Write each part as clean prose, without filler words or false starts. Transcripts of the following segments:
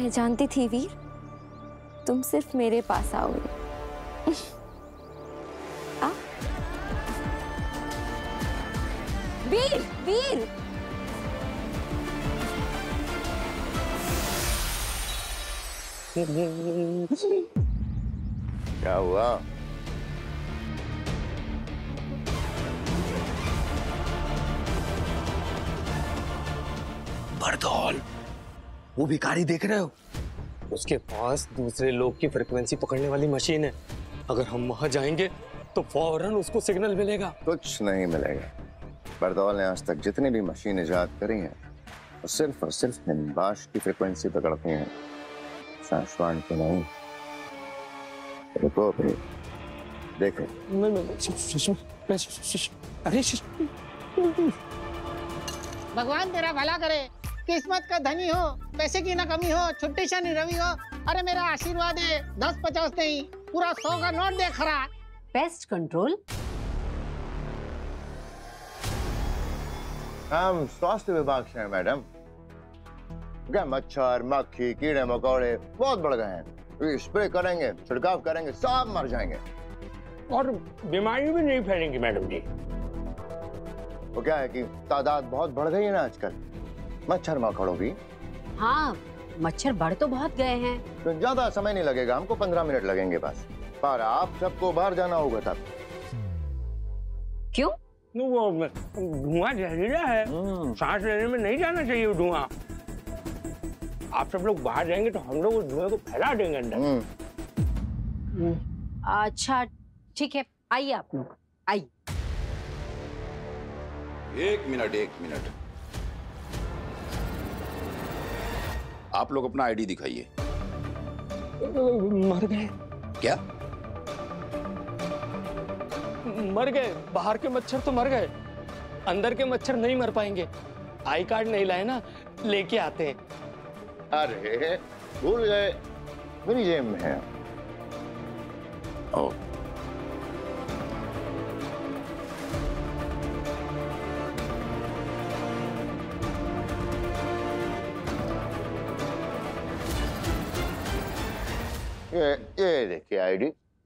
मैं जानती थी वीर, तुम सिर्फ मेरे पास आओगे। आ? वीर, वीर! क्या हुआ? बरदौल, वो भिखारी देख रहे हो? उसके पास दूसरे लोग की फ्रीक्वेंसी पकड़ने वाली मशीन है। अगर हम वहां जाएंगे तो फौरन उसको सिग्नल मिलेगा। कुछ नहीं मिलेगा। बरदौल ने आज तक जितनी भी मशीन इजाद करी हैं, वो सिर्फ और सिर्फ हिंदबाश की फ्रीक्वेंसी पकड़ती हैं, शाश्वान की नहीं। रुको भाई, देखो। अरे भगवान तेरा भला करे, किस्मत का धनी हो, पैसे की ना कमी हो, छुट्टी शनि रवि हो। अरे मेरा आशीर्वाद है, 10-50 नहीं, पूरा 100 का नोट दे खरा। Pest control? हम स्वास्थ्य विभाग से हैं मैडम। क्या मच्छर, मक्खी, कीड़े मकोड़े बहुत बढ़ गए हैं। स्प्रे करेंगे, छिड़काव करेंगे, सब मर जाएंगे और बीमारी भी नहीं फैलेंगी मैडम जी। वो क्या है कि तादाद बहुत बढ़ गई है ना आजकल, मच्छर मकोड़ों की। हाँ, मच्छर बढ़ तो बहुत गए हैं। तो ज्यादा समय नहीं लगेगा, हमको 15 मिनट लगेंगे बस। पर आप सबको बाहर जाना होगा तब। क्यों? वो धुआं जहरीला है, सांस लेने में नहीं जाना चाहिए वो धुआं। आप सब लोग बाहर जाएंगे तो हम लोग उस धुएं को फैला देंगे अंदर। अच्छा ठीक है, आइए आप लोग, आइए। एक मिनट, आप लोग अपना आईडी दिखाइए। मर गए? क्या मर गए? बाहर के मच्छर तो मर गए, अंदर के मच्छर नहीं मर पाएंगे। आई कार्ड नहीं लाए ना, लेके आते हैं। अरे भूल गए, मेरी जेब में है। ओ ये देखिए आईडी।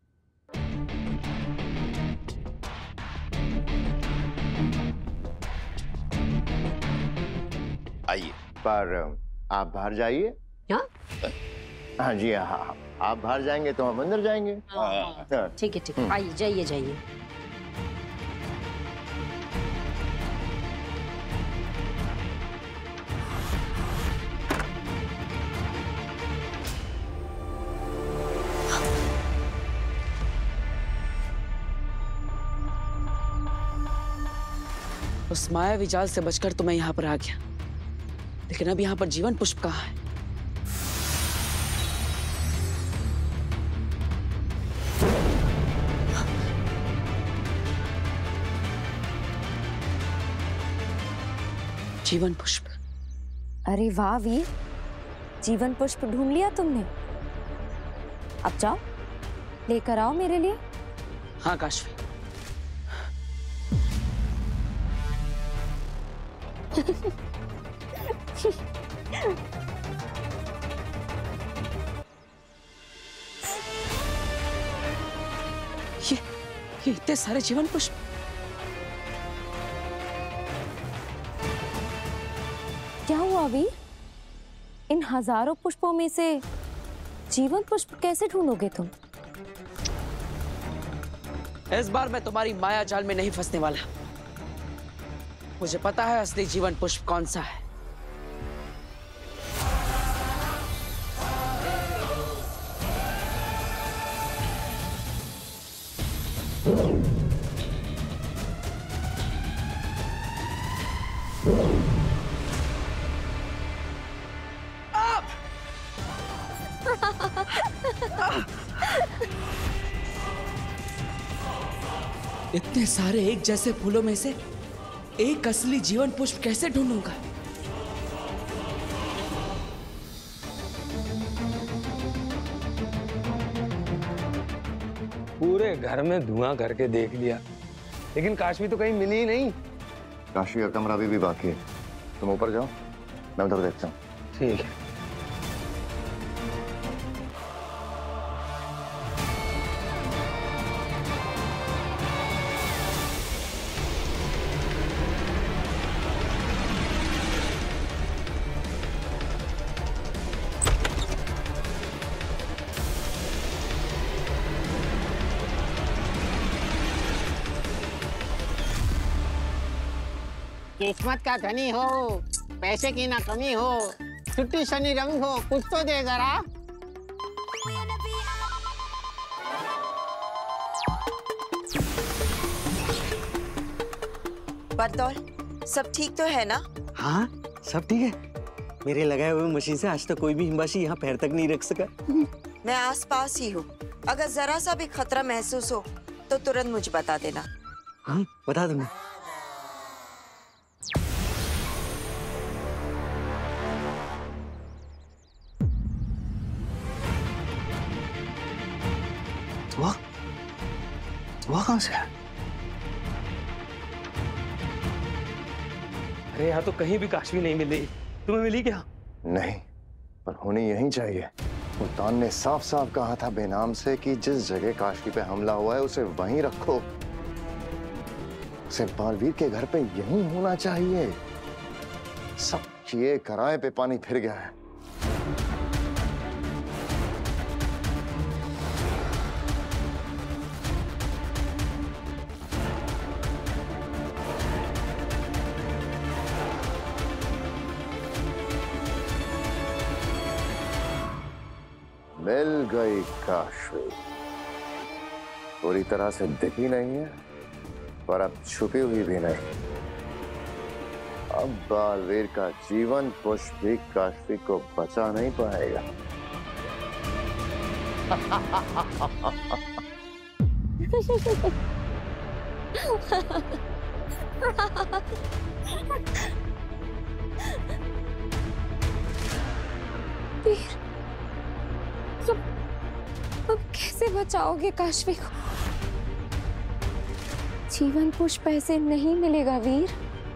आइए। पर आप बाहर जाइए। हाँ? हाँ जी, हाँ, आप बाहर जाएंगे तो हम अंदर जाएंगे। ठीक है, आइए, जाइए। उस मायावी जाल से बचकर तो मैं यहाँ पर आ गया, लेकिन अब यहाँ पर जीवन पुष्प कहाँ है? जीवन पुष्प। अरे वाह वीर, जीवन पुष्प ढूंढ लिया तुमने। अब जाओ, लेकर आओ मेरे लिए। हाँ काशवी। ये इतने सारे जीवन पुष्प। क्या हुआ वीर? इन हजारों पुष्पों में से जीवन पुष्प कैसे ढूंढोगे तुम? इस बार मैं तुम्हारी माया जाल में नहीं फंसने वाला। मुझे पता है असली जीवन पुष्प कौन सा है। इतने सारे एक जैसे फूलों में से एक असली जीवन पुष्प कैसे ढूंढूंगा? पूरे घर में धुआं करके देख लिया, लेकिन काशवी तो कहीं मिली ही नहीं। काशवी का कमरा अभी भी बाकी है, तुम ऊपर जाओ, मैं उधर देखता हूँ। ठीक है। किस्मत का धनी हो, पैसे की ना कमी हो, छुट्टी शनि रवि हो, कुछ तो दे जरा। बरतौल, सब ठीक तो है ना? हाँ, सब ठीक है। मेरे लगाए हुए मशीन से आज तक कोई भी हिमवाशी यहाँ पैर तक नहीं रख सका। मैं आसपास ही हूँ। अगर जरा सा भी खतरा महसूस हो तो तुरंत मुझे बता देना। हाँ, बता दूंगा। वह कहाँ से है? अरे यहाँ तो कहीं भी काशवी नहीं मिली। तुम्हें मिली क्या? नहीं, पर होनी यही चाहिए। सुल्तान ने साफ साफ कहा था बेनाम से कि जिस जगह काशवी पे हमला हुआ है उसे वहीं रखो। उसे बालवीर के घर पे यहीं होना चाहिए। सब किए कराए पे पानी फिर गया है। मिल गई काशवी। पूरी तरह से दिखी नहीं है, पर अब छुपी हुई भी नहीं। अब बालवीर का जीवन पुष्प भी काशवी को बचा नहीं पाएगा। अब कैसे बचाओगे काशवी को? जीवन पुष्प ऐसे नहीं मिलेगा वीर।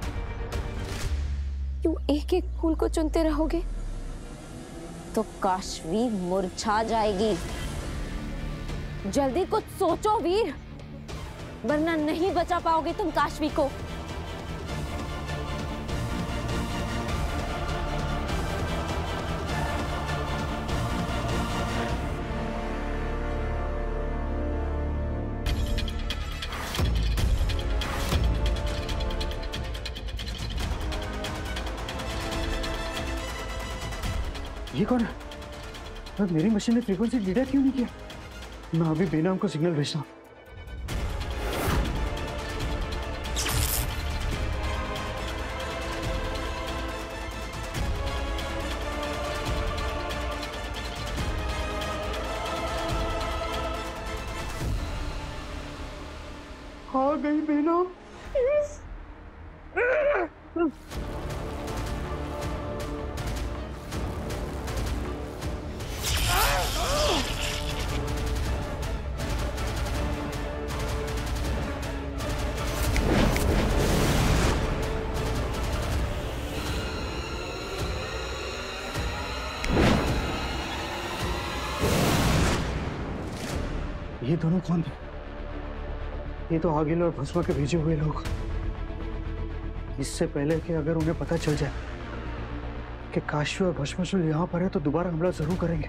क्यों एक एक फूल को चुनते रहोगे तो काशवी मुरझा जाएगी। जल्दी कुछ सोचो वीर, वरना नहीं बचा पाओगे तुम काशवी को। ये कौन है? अब मेरी मशीन ने फ्रीक्वेंसी डिटेक्ट क्यों नहीं किया? मैं अभी बेनाम को सिग्नल भेजता हूँ। आ गई बेनाम। ये दोनों कौन थे? ये तो आगिल और भस्मा के भेजे हुए लोग। इससे पहले कि अगर उन्हें पता चल जाए कि काशवी और भस्मासुर यहाँ पर है तो दोबारा हमला जरूर करेंगे।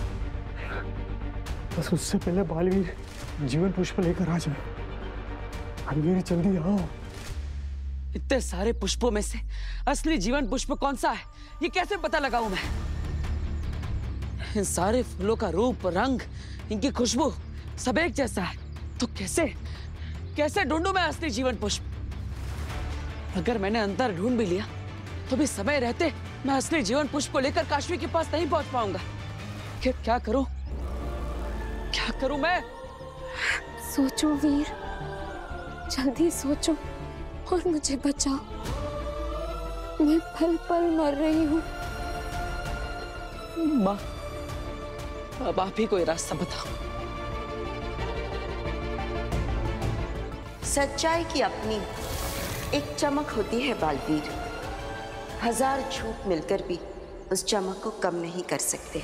बस उससे पहले बालवीर जीवन पुष्प लेकर आ जाए। बालवीर जल्दी आओ। इतने सारे पुष्पों में से असली जीवन पुष्प कौन सा है, ये कैसे पता लगाऊं मैं? इन सारे फूलों का रूप, रंग, इनकी खुशबू सब एक जैसा है, तो कैसे ढूंढूं मैं असली जीवन पुष्प? अगर मैंने अंदर ढूंढ भी लिया तो भी समय रहते मैं असली जीवन पुष्प को लेकर काशवी के पास नहीं पहुंच पाऊंगा। क्या करूं मैं? सोचो वीर, जल्दी सोचो और मुझे बचाओ। मैं पल पल मर रही हूँ। माँ, अब आप ही कोई रास्ता बताओ। सच्चाई की अपनी एक चमक होती है बालवीर। 1000 झूठ मिलकर भी उस चमक को कम नहीं कर सकते।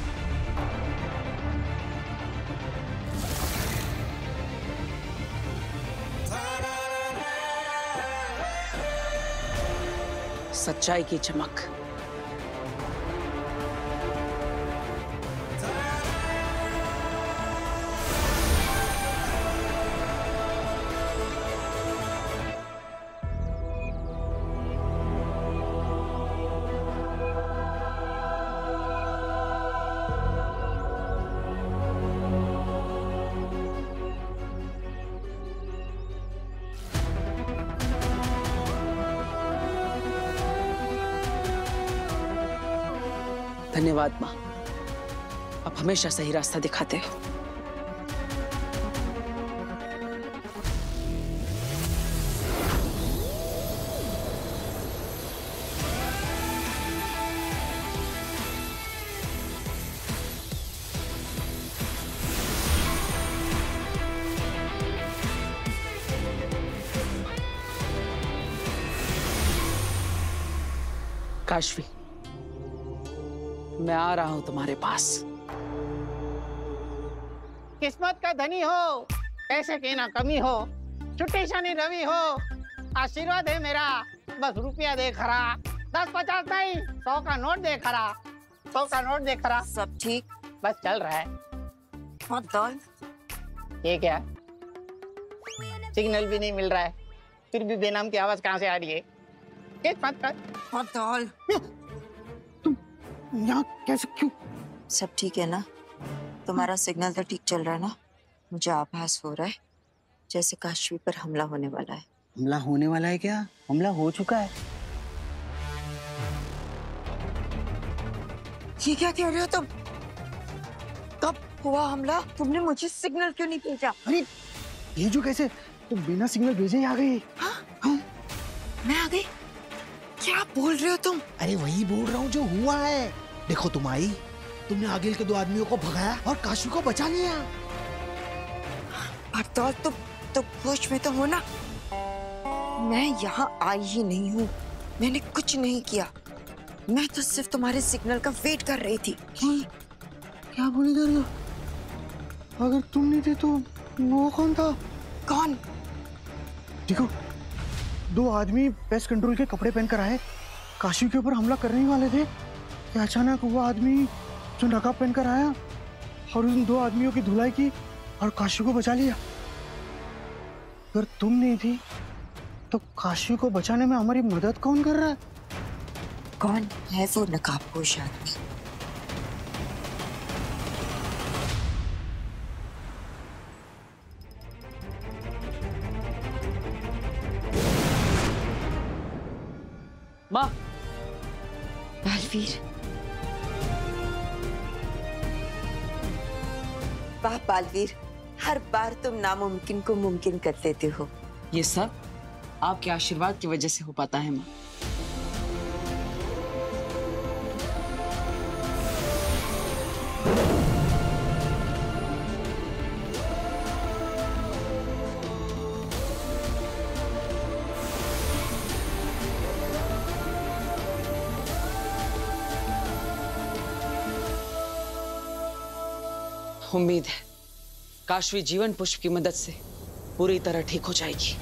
सच्चाई की चमक। धन्यवाद माँ, आप हमेशा सही रास्ता दिखाते हो। काशवी, मैं आ रहा हूं तुम्हारे पास। किस्मत का धनी हो, पैसे की ना कमी हो, छुट्टी शनि रवि हो, आशीर्वाद है मेरा, बस रुपया दे खरा, 10-50 नहीं, 100 का नोट दे खरा, 100 का नोट दे खरा। सब ठीक? बस चल रहा है। और दाल? ये क्या? सिग्नल भी नहीं मिल रहा है, फिर भी बेनाम की आवाज कहाँ से आ रही है? किस्मत का। और दाल? तुम यहाँ कैसे, क्यों? सब ठीक है ना? तुम्हारा सिग्नल तो ठीक चल रहा है ना? मुझे आभास हो रहा है जैसे काशवी पर हमला होने वाला है। हमला होने वाला है क्या? हमला हो चुका है। ये क्या कह रहे हो तुम? कब हुआ हमला? तुमने मुझे सिग्नल क्यों नहीं भेजा? अरे भेजू कैसे? तुम बिना सिग्नल भेजे ही आ गई। हाँ? मैं आ गई? क्या बोल रहे हो तुम? अरे वही बोल रहा हूँ जो हुआ है। देखो तुम आई, तुमने आगिल के 2 आदमियों को भगाया और काशवी को बचा लिया। हड़ताल तो होश में तो हो ना? मैं यहाँ आई ही नहीं हूँ, मैंने कुछ नहीं किया, मैं तो सिर्फ तुम्हारे सिग्नल का वेट कर रही थी। क्या बोले जा रही हो? अगर तुम नहीं थे तो वो कौन था? कौन? देखो, 2 आदमी पेस्ट कंट्रोल के कपड़े पहनकर आए, काशवी के ऊपर हमला करने ही वाले थे कि अचानक वो आदमी जो नकाब पहनकर आया और उन 2 आदमियों की धुलाई की और काशवी को बचा लिया। अगर तुम नहीं थी तो काशवी को बचाने में हमारी मदद कौन कर रहा है? कौन है वो नकाबपोश आदमी? माँ। बालवीर, वाह बालवीर, हर बार तुम नामुमकिन को मुमकिन कर देते हो। ये सब आपके आशीर्वाद की वजह से हो पाता है माँ। उम्मीद है काशवी जीवन पुष्प की मदद से पूरी तरह ठीक हो जाएगी।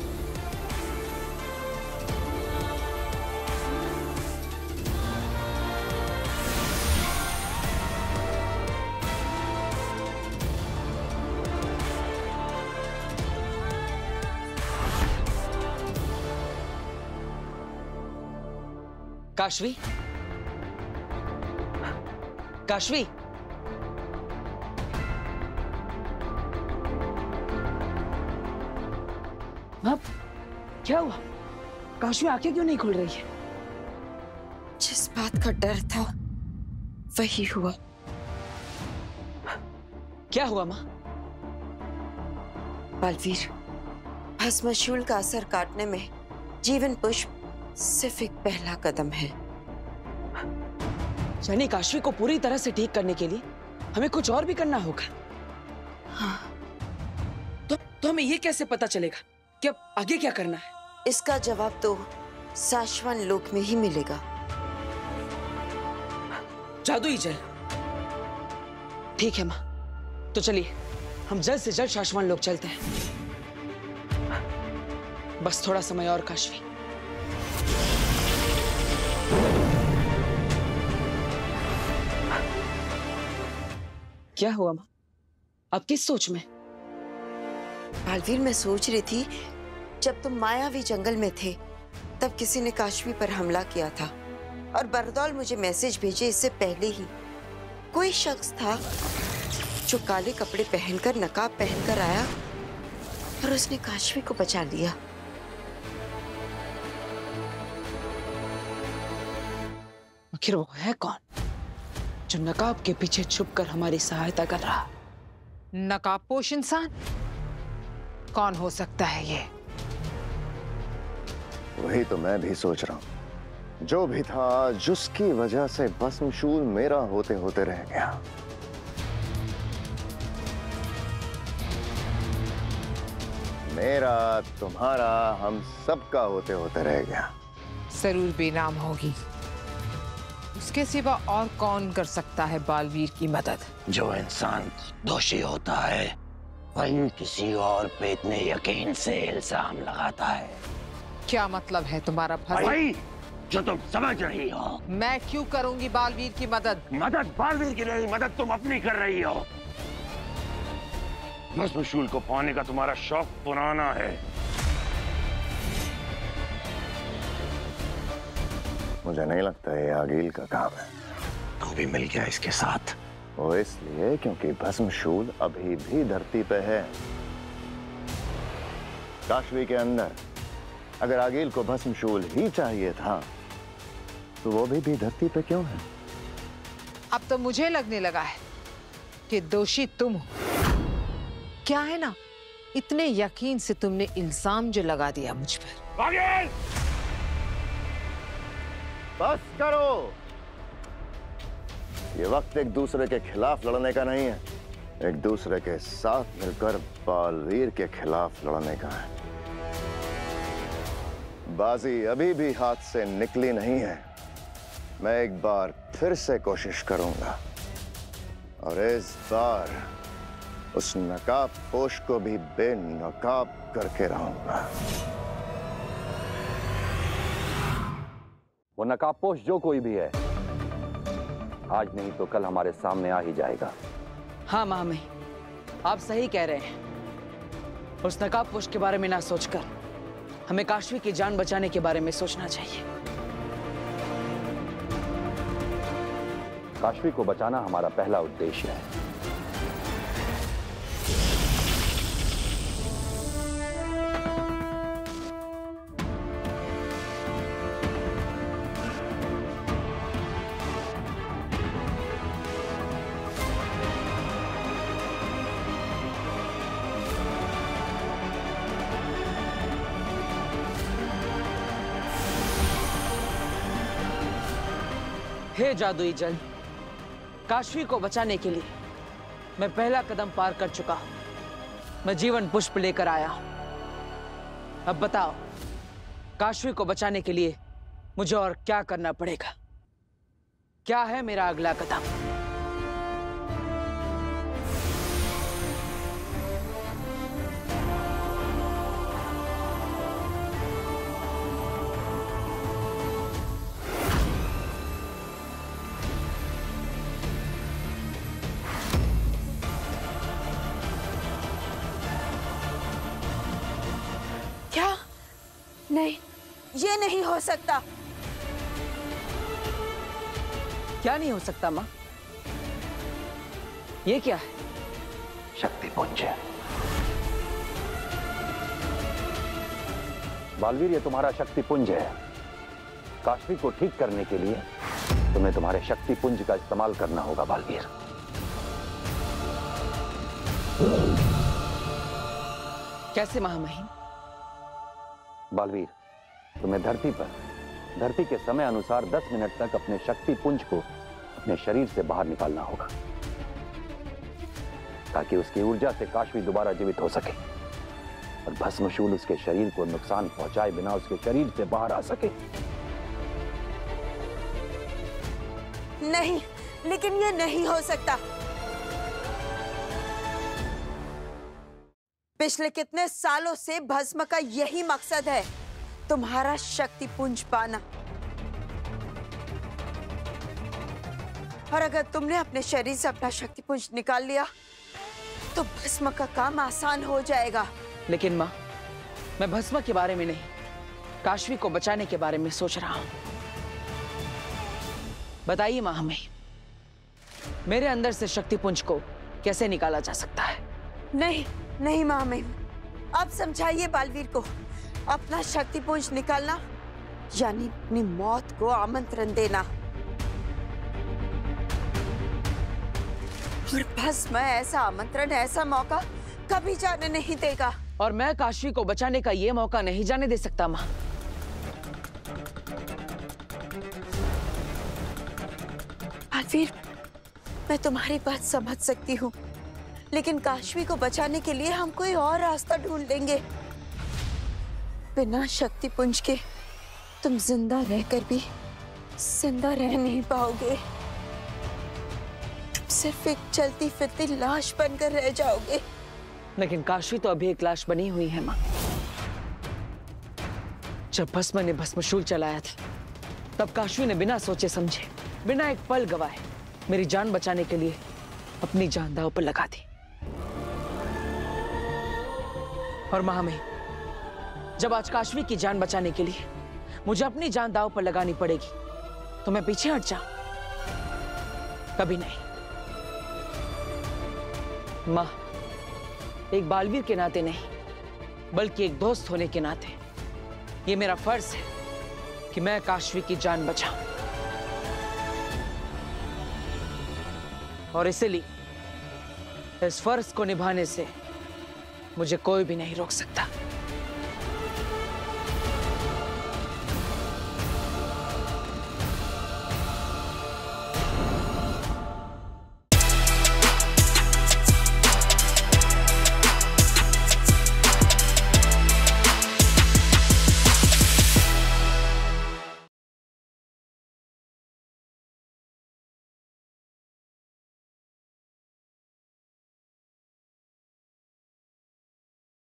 काशवी, काशवी, अब क्या हुआ? काशवी आंखें क्यों नहीं खुल रही है? जिस बात का डर था वही हुआ। क्या हुआ माँ? बालवीर, भस्मशूल का असर काटने में जीवन पुष्प सिर्फ एक पहला कदम है। यानी काशवी को पूरी तरह से ठीक करने के लिए हमें कुछ और भी करना होगा। हाँ। तो हमें ये कैसे पता चलेगा कि अब आगे क्या करना है? इसका जवाब तो शाश्वत लोक में ही मिलेगा। जादुई जल। ठीक है माँ, तो चलिए हम जल्द से जल्द शाश्वत लोक चलते हैं। बस थोड़ा समय और काशवी। क्या हुआ माँ? आप किस सोच में? बालवीर, मैं सोच रही थी जब तुम मायावी जंगल में थे तब किसी ने काशवी पर हमला किया था और बरदौल मुझे मैसेज भेजे इससे पहले ही। कोई शख्स था जो काले कपड़े पहनकर नकाब पहनकर आया और उसने काशवी को बचा लिया। आखिर वो है कौन? जो नकाब के पीछे छुपकर हमारी सहायता कर रहा। नकाबपोश इंसान कौन हो सकता है ये? वही तो मैं भी सोच रहा हूं। जो भी था, जिसकी वजह से भस्मशूल मेरा होते होते रह गया। मेरा, तुम्हारा, हम सबका होते होते रह गया। जरूर बेनाम होगी। उसके सिवा और कौन कर सकता है बालवीर की मदद? जो इंसान दोषी होता है वही किसी और पे इतने यकीन से इल्जाम लगाता है। क्या मतलब है तुम्हारा फर्ज? वही जो तुम समझ रही हो। मैं क्यों करूंगी बालवीर की मदद? मदद बालवीर की नहीं, मदद तुम अपनी कर रही हो। भस्मशूल को पाने का तुम्हारा शौक पुराना है। मुझे नहीं लगता ये आगिल का काम है। तू भी मिल गया इसके साथ। वो इसलिए क्योंकि भस्मशूल अभी भी धरती पे है, काशवी के अंदर। अगर आगिल को भस्मशूल ही चाहिए था तो वो भी धरती पे क्यों है? अब तो मुझे लगने लगा है कि दोषी तुम हो। क्या है ना, इतने यकीन से तुमने इल्जाम जो लगा दिया मुझ पर। आगिल! बस करो। ये वक्त एक दूसरे के खिलाफ लड़ने का नहीं है, एक दूसरे के साथ मिलकर बालवीर के खिलाफ लड़ने का है। बाजी अभी भी हाथ से निकली नहीं है। मैं एक बार फिर से कोशिश करूंगा और इस बार उस नकाब पोश को भी बेनकाब करके रहूंगा। वो नकाबपोश जो कोई भी है, आज नहीं तो कल हमारे सामने आ ही जाएगा। हाँ मामी, आप सही कह रहे हैं। उस नकाबपोश के बारे में ना सोचकर हमें काशवी की जान बचाने के बारे में सोचना चाहिए। काशवी को बचाना हमारा पहला उद्देश्य है। हे जादुई जल, काशवी को बचाने के लिए मैं पहला कदम पार कर चुका हूं। मैं जीवन पुष्प लेकर आया हूं। अब बताओ, काशवी को बचाने के लिए मुझे और क्या करना पड़ेगा? क्या है मेरा अगला कदम? क्या? नहीं, ये नहीं हो सकता। क्या नहीं हो सकता माँ? ये क्या है? शक्ति पुंज। बालवीर, ये तुम्हारा शक्ति पुंज है। काशवी को ठीक करने के लिए तुम्हें तुम्हारे शक्ति पुंज का इस्तेमाल करना होगा बालवीर। कैसे महामहिम? बालवीर, तुम्हें धरती के समय अनुसार 10 मिनट तक अपने शक्ति पुंज को अपने शरीर से बाहर निकालना होगा, ताकि उसकी ऊर्जा से काशवी दोबारा जीवित हो सके और भस्मशूल उसके शरीर को नुकसान पहुंचाए बिना उसके शरीर से बाहर आ सके। नहीं, लेकिन ये नहीं हो सकता। पिछले कितने सालों से भस्म का यही मकसद है, तुम्हारा शक्ति पुंज पाना। और अगर तुमने अपने शरीर से अपना शक्ति पुंज निकाल लिया तो भस्म का काम आसान हो जाएगा। लेकिन माँ, मैं भस्म के बारे में नहीं, काशवी को बचाने के बारे में सोच रहा हूं। बताइए माँ, हमें मेरे अंदर से शक्ति पुंज को कैसे निकाला जा सकता है? नहीं नहीं महामहिम, अब समझाइए बालवीर को। अपना शक्ति पुंज निकालना यानी अपनी मौत को आमंत्रण देना। और भस्म ऐसा आमंत्रण, ऐसा मौका कभी जाने नहीं देगा। और मैं काशवी को बचाने का ये मौका नहीं जाने दे सकता माँ। बालवीर, मैं तुम्हारी बात समझ सकती हूँ, लेकिन काशवी को बचाने के लिए हम कोई और रास्ता ढूंढ लेंगे। बिना शक्ति पुंज के तुम जिंदा रहकर भी जिंदा रह नहीं पाओगे। तुम सिर्फ एक चलती फिरती लाश बनकर रह जाओगे। लेकिन काशवी तो अभी एक लाश बनी हुई है माँ। जब भस्म ने भस्मशूल चलाया था, तब काशवी ने बिना सोचे समझे, बिना एक पल गवाए मेरी जान बचाने के लिए अपनी जान दांव पर लगा दी। और महामहिम, जब आज काशवी की जान बचाने के लिए मुझे अपनी जान दांव पर लगानी पड़ेगी, तो मैं पीछे हट जाऊं? कभी नहीं। मां, एक बालवीर के नाते नहीं, बल्कि एक दोस्त होने के नाते ये मेरा फर्ज है कि मैं काशवी की जान बचाऊं। और इसलिए इस फर्ज को निभाने से मुझे कोई भी नहीं रोक सकता।